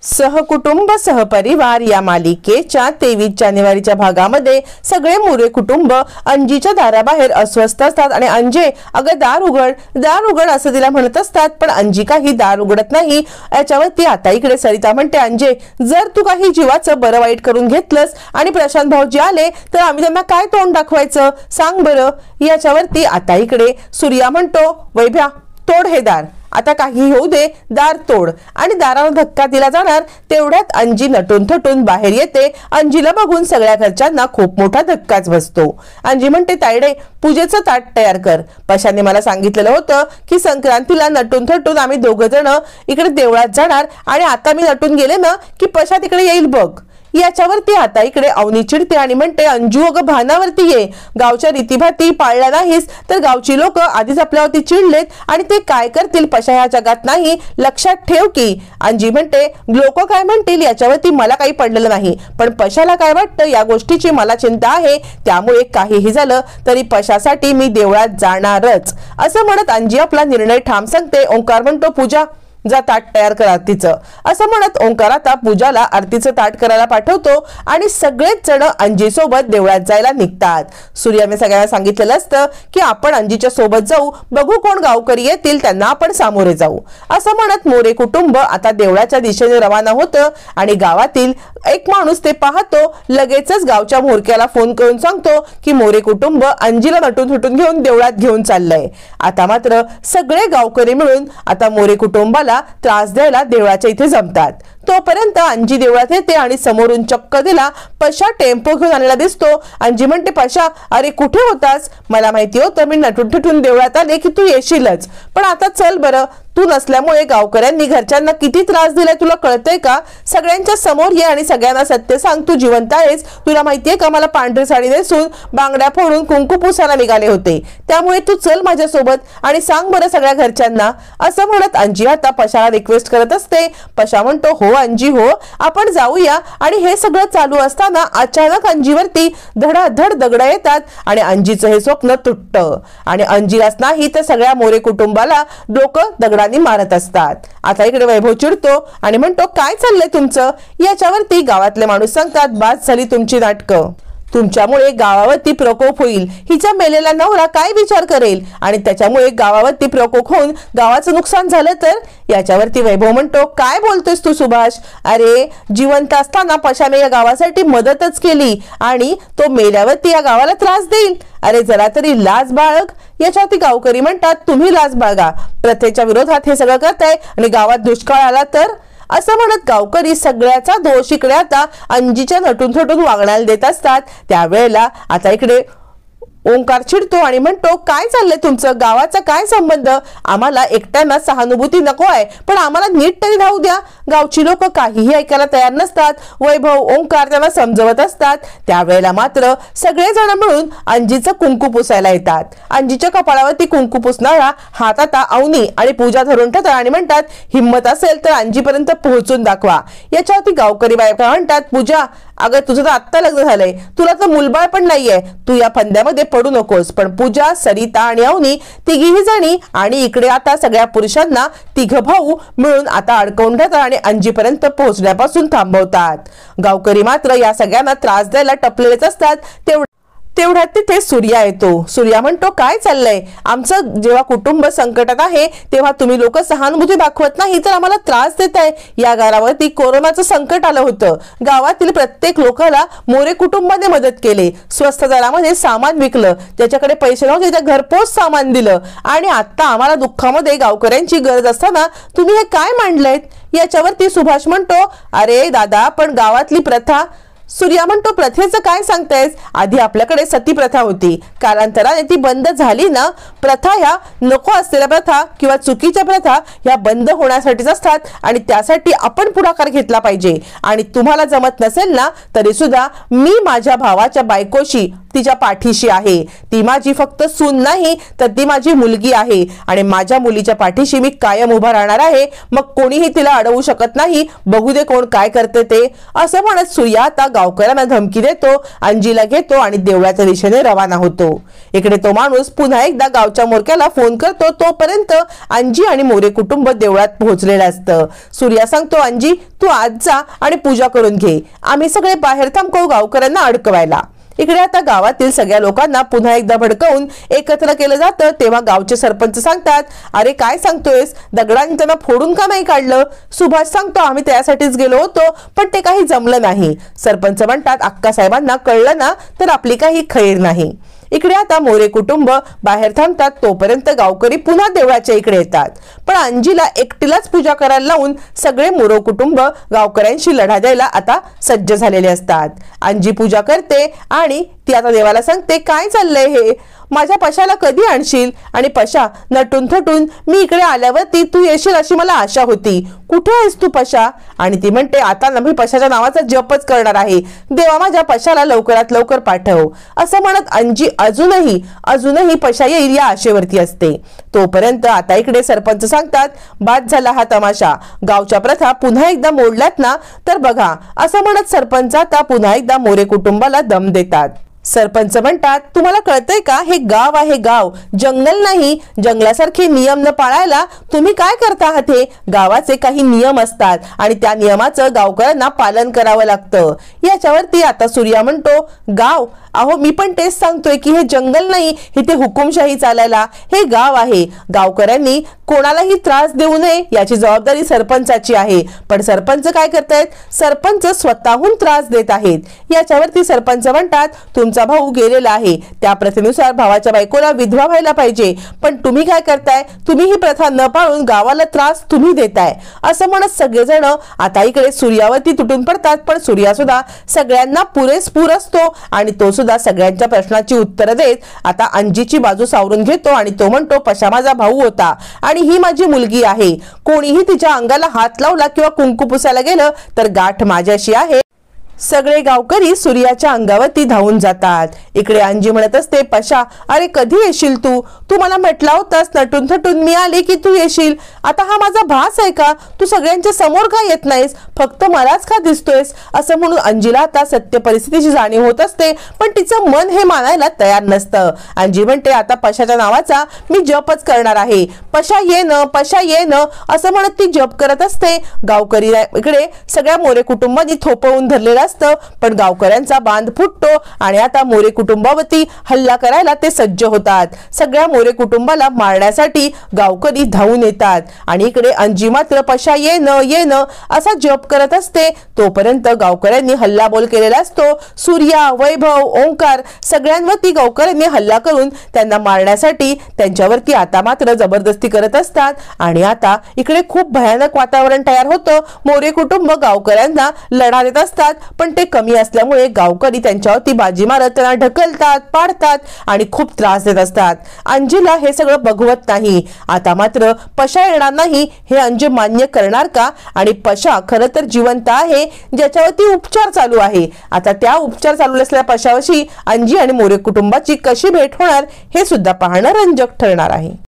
सहकुटुंब सहपरिवार या मालिकेच्या 23 जानेवारीच्या भागामध्ये सगळे मोरे कुटुंब अंजीच्या दाराबाहेर अस्वस्थ असतात आणि अंजे अगं दार उघड असं तिला म्हणत असतात, पण अंजी काही दार उघडत नाही। याच्यावरती आता इकडे सरिता म्हणते, अंजे जर तू काही जीवाचं बरं वाईट करून घेतलंस आणि प्रशांत भाऊजी आले तर आम्ही त्यांना काय तोंड दाखवायचं सांग बरं। याच्यावरती आता इकडे सूर्या म्हणतो, वैभ्या तोड हे दार, आता काही होऊ दे, दार तोड। आणि दाराला धक्का दिला जाणार तेवढ्यात अंजी नटून थटून बाहेर येते। अंजीला बघून सगळ्या घरच्यांना खूप मोठा धक्काच बसतो। अंजी म्हणते, तायडे पूजेचं ताट तयार कर। पशाने मला सांगितलेलं होतं की संक्रांतीला नटून थटून आम्ही दोघं जण इकडे देवळात जाणार आणि आता मी नटून गेले ना की पशा तिकडे येईल बघ। याच्यावरती आता इकडे अवनी चिडते आणि म्हणते, अंजू अगं भानावरती ये, गावच्या रीतीभाती पाळल्या नाहीस तर गावची लोक आधीच आपल्यावरती चिडलेत आणि ते काय करतील पशा ह्या जगात नाही, लक्षात ठेव की। अंजी म्हणते, लोक काय म्हणतील याच्यावरती मला काही पडलेलं नाही, पण पशाला काय वाटतं या गोष्टीची मला चिंता आहे, त्यामुळे काहीही झालं तरी पशासाठी मी देवळात जाणारच। असं म्हणत अंजी आपला निर्णय ठाम सांगते। ओंकार म्हणतो, पूजा जा ताट तयार कर आरतीचं। असं म्हणत ओंकार आता पूजाला आरतीचं ताट करायला पाठवतो आणि सगळेच जण अंजी सोबत देवळात जायला निघतात। सूर्याने सगळ्यांना सांगितलेलं असतं की आपण अंजीच्या सोबत जाऊ, बघू कोण गावकरी येतील त्यांना आपण सामोरे जाऊ। असं म्हणत मोरे कुटुंब आता देवळाच्या दिशेने रवाना होतं आणि गावातील एक माणूस ते पाहतो, लगेचच गावच्या म्होरक्याला फोन करून सांगतो की मोरे कुटुंब अंजीला नटून थटून घेऊन देवळात घेऊन चाललंय। आता मात्र सगळे गावकरी मिळून आता मोरे कुटुंबाला त्रास द्यायला देवळाच्या इथे जमतात। तोपर्यंत अंजी देवळात येते आणि समोरून चक्क तिला पशा टेम्पो घेऊन आलेला दिसतो। अंजी म्हणते, पशा अरे कुठे होतास, मला माहिती होतं मी नटून थटून देवळात आले की तू येशीलच, पण आता चल बरं, तू नसल्यामुळे गावकऱ्यांनी घरच्यांना किती त्रास दिलाय तुला कळतंय का? सगळ्यांच्या समोर ये आणि सगळ्यांना सत्य सांग, तू जिवंत आहेस। तुला माहितीये का मला पांढरी साडी नेसून बांगड्या फोडून कुंकू पुसायला निघाले होते, त्यामुळे तू चल माझ्या सोबत आणि सांग बरं सगळ्या घरच्यांना। असं म्हणत अंजी आता पशाला रिक्वेस्ट करत असते। पशा म्हणतो, हो अंजी हो, आपण जाऊया। आणि हे सगळं चालू असताना अचानक अंजीवरती धडाधड दगड येतात आणि अंजीचं हे स्वप्न तुटतं आणि अंजीलाच नाही तर सगळ्या मोरे कुटुंबाला डोकं दगडांनी मारत असतात। आता इकडे वैभव चिडतो आणि म्हणतो, काय चाललंय तुमचं? याच्यावरती गावातले माणूस सांगतात, बास झाली तुमची नाटकं, तुमच्यामुळे गावावरती प्रकोप होईल, हिचा मेलेला नवरा काय विचार करेल आणि त्याच्यामुळे गावावरती प्रकोप होऊन गावाचं नुकसान झालं तर? याच्यावरती वैभव म्हणतो, काय बोलतोयस तू सुभाष? अरे जिवंत असताना पशाने या गावासाठी मदतच केली आणि तो मेल्यावरती या गावाला त्रास देईल, अरे जरा तरी लाज बाळग। याच्यावरती गावकरी म्हणतात, तुम्ही लाज बाळगा, प्रथेच्या विरोधात हे सगळं करताय आणि गावात दुष्काळ आला तर? असं म्हणत गावकरी सगळ्याचा दोष इकडे आता अंजीच्या नटून थटून वागण्याला देत असतात। त्यावेळेला आता इकडे ओंकार चिडतो आणि म्हणतो, काय चाललंय तुमचं? गावाचा काय संबंध? आम्हाला एकट्यांना सहानुभूती नको आहे, पण आम्हाला नीट तरी राहू द्या। गावची लोक काहीही ऐकायला तयार नसतात। वैभव ओंकार त्यांना समजवत असतात। त्यावेळेला मात्र सगळेजण मिळून अंजीचं कुंकू पुसायला येतात। अंजीच्या कपाळावरती कुंकू पुसणारा हात आता अवनी आणि पूजा धरून ठेवतात आणि म्हणतात, हिम्मत असेल तर अंजीपर्यंत पोहोचून दाखवा। याच्यावरती गावकरी बायका म्हणतात, पूजा अगं तुझं तर आत्ता लग्न झालंय, तुला तर मुलबाळ पण नाहीये, तू या फंद्यामध्ये पडू नकोस। पण पूजा, सरिता आणि अवनी तिघीही जणी आणि इकडे आता सगळ्या पुरुषांना तिघ भाऊ मिळून आता अडकवून ठेवतात आणि अंजीपर्यंत पोहोचण्यापासून थांबवतात। गावकरी मात्र या सगळ्यांना त्रास द्यायला टपलेलेच असतात। तेवढ्यात तिथे सूर्या येतो। सूर्या म्हणतो, काय चाललंय? आमचं जेव्हा कुटुंब संकटात आहे तेव्हा तुम्ही लोक सहानुभूती दाखवत नाही तर आम्हाला त्रास देताय। या गावावरती कोरोनाचं संकट आलं होतं, गावातील प्रत्येक लोकाला मोरे कुटुंबाने मदत केली, स्वस्त दरामध्ये सामान विकलं, त्याच्याकडे पैसे नव्हते त्या घरपोच सामान दिलं आणि आता आम्हाला दुःखामध्ये गावकऱ्यांची गरज असताना तुम्ही हे काय मांडलंयत? याच्यावरती सुभाष म्हणतो, अरे दादा पण गावातली प्रथा। सूर्या म्हणतो, प्रथेचं काय सांगतायस? आधी आपल्याकडे सती प्रथा होती, कालांतराने ती बंद झाली ना। प्रथा ह्या नको असलेल्या प्रथा किंवा चुकीच्या प्रथा ह्या बंद होण्यासाठीच असतात आणि त्यासाठी आपण पुढाकार घेतला पाहिजे। आणि तुम्हाला जमत नसेल ना तरी सुद्धा मी माझ्या भावाच्या बायकोशी तिच्या पाठीशी आहे. ती माझी फक्त सून नाही तर ती माझी मुलगी आहे आणि माझ्या मुलीच्या पाठीशी मी कायम उभा राहणार आहे. मग कोणीही तिला अडवू शकत नाही. बघू दे कोण काय करते ते, असं म्हणत सूर्या आता गावकऱ्यांना धमकी देतो, अंजीला घेतो आणि देवळाच्या दिशेने रवाना होतो. इकडे तो माणूस पुन्हा एकदा गावच्या मोरक्याला फोन करतो. तोपर्यंत अंजी आणि मोरे कुटुंब देवळात पोहोचलेलं असतं. सूर्या सांगतो, अंजी तू आज जा आणि पूजा करून घे, आम्ही सगळे बाहेर थांबतो गावकऱ्यांना अडकवायला. इकडे आता गावातील सगळ्या लोकांना पुन्हा एकदा भडकवून एकत्र केलं जातं. तेव्हा गावचे सरपंच सांगतात, अरे काय सांगतोयस, दगडांनी त्यांना फोडून का नाही काढलं? सुभाष सांगतो, आम्ही त्यासाठीच गेलो होतो पण ते काही जमलं नाही. सरपंच म्हणतात, अक्कासाहेबांना कळलं ना तर आपली काही खैर नाही. इकडे आता मोरे कुटुंब बाहेर थांबतात. तोपर्यंत गावकरी पुन्हा देवळाच्या इकडे येतात. पण अंजीला एकटीलाच पूजा करायला लावून सगळे मोरे कुटुंब गावकऱ्यांशी लढा द्यायला आता सज्ज झालेले असतात. अंजी पूजा करते आणि ती आता देवाला सांगते, काय चाललंय हे, माझ्या पशाला कधी आणशील? आणि पशा नटून थटून, मी इकडे आल्यावरती तू येशील अशी मला आशा होती, कुठे आहेस तू पशा? आणि ती म्हणते, आता ना मी पशाच्या नावाचा जपच करणार आहे, देवा माझ्या पशाला लवकरात लवकर पाठव. असं म्हणत अंजी अजूनही पशा येईल या आशेवरती असते. तोपर्यंत आता इकडे सरपंच सांगतात, बाद झाला हा तमाशा, गावच्या प्रथा पुन्हा एकदा मोडल्यात ना तर बघा. असं म्हणत सरपंच आता पुन्हा एकदा मोरे कुटुंबाला दम देतात. सरपंच म्हणतात, तुम्हाला कळतंय का, हे गाव आहे, गाव, जंगल नाही. जंगलासारखे नियम न पाळायला तुम्ही काय करता आहात? हे गावाचे काही नियम असतात आणि त्या नियमाचं गावकऱ्यांना पालन करावं लागतं. याच्यावरती आता सूर्या म्हणतो, गाव, अहो मी पण तेच सांगतोय की हे जंगल नाही, इथे हुकुमशाही चालायला, हे गाव आहे. गावकऱ्यांनी कोणालाही त्रास देऊ नये याची जबाबदारी सरपंचाची आहे. पण सरपंच काय करतायत? सरपंच स्वतःहून त्रास देत आहेत. याच्यावरती सरपंच म्हणतात, तुमचा भाऊ गेलेला आहे, त्या प्रथेनुसार भावाच्या बायकोला विधवा व्हायला पाहिजे, पण तुम्ही काय करताय? तुम्ही ही प्रथा न पाळून गावाला त्रास तुम्ही देताय. असं म्हणत सगळेजण आता इकडे सूर्यावरती तुटून पडतात. पण सूर्या सुद्धा सगळ्यांना पुरेपूर असतो आणि तो सुद्धा सगळ्यांच्या प्रश्नाची उत्तरं देत आता अंजीची बाजू सावरून घेतो आणि तो म्हणतो, पशा माझा भाऊ होता आणि ही माझी मुलगी आहे. कोणीही तिच्या अंगाला हात लावला किंवा कुंकू पुसायला गेलं तर गाठ माझ्याशी आहे. सगळे गावकरी सूर्याच्या अंगावरती धावून जातात. इकडे अंजी म्हणत असते, पशा अरे कधी येशील तू? तू मला म्हटला होतास नटून थटून मी आले की तू येशील. आता हा माझा भास आहे का? तू सगळ्यांच्या समोर का येत नाहीस? फक्त मलाच का दिसतोयस? असं म्हणून अंजीला आता सत्य परिस्थितीची जाणीव होत असते. पण तिचं मन हे मानायला तयार नसतं. अंजी म्हणते, आता पशाच्या नावाचा मी जपच करणार आहे, पशा ये न, पशा ये न, असं म्हणत ती जप करत असते. गावकरी इकडे सगळ्या मोरे कुटुंबांनी थोपवून धरलेला पण गावकऱ्यांचा बांध फुटतो आणि आता मोरे कुटुंबावरती हल्ला करायला ते सज्ज होतात. सगळ्या मोरे कुटुंबाला मारण्यासाठी गावकरी धावून येतात आणि इकडे अंजी मात्र पशा ये न असा जप करत असते. तोपर्यंत गावकऱ्यांनी हल्लाबोल केलेला असतो. सूर्या, वैभव, ओंकार सगळ्यांवरती गावकऱ्यांनी हल्ला करून त्यांना मारण्यासाठी त्यांच्यावरती आता मात्र जबरदस्ती करत असतात आणि आता इकडे खूप भयानक वातावरण तयार होतं. मोरे कुटुंब गावकऱ्यांना लढा देत असतात पण ते कमी असल्यामुळे गावकरी त्यांच्यावरती बाजी मारत त्यांना ढकलतात, पाडतात आणि खूप त्रास देत असतात. अंजीला हे सगळं बघवत नाही. आता मात्र पशा येणार नाही हे अंजी मान्य करणार का? आणि पशा खरं तर जिवंत आहे, ज्याच्यावरती उपचार चालू आहे. आता त्या उपचार चालू असलेल्या पशावशी अंजी आणि मोरे कुटुंबाची कशी भेट होणार हे सुद्धा पाहणं रंजक ठरणार आहे.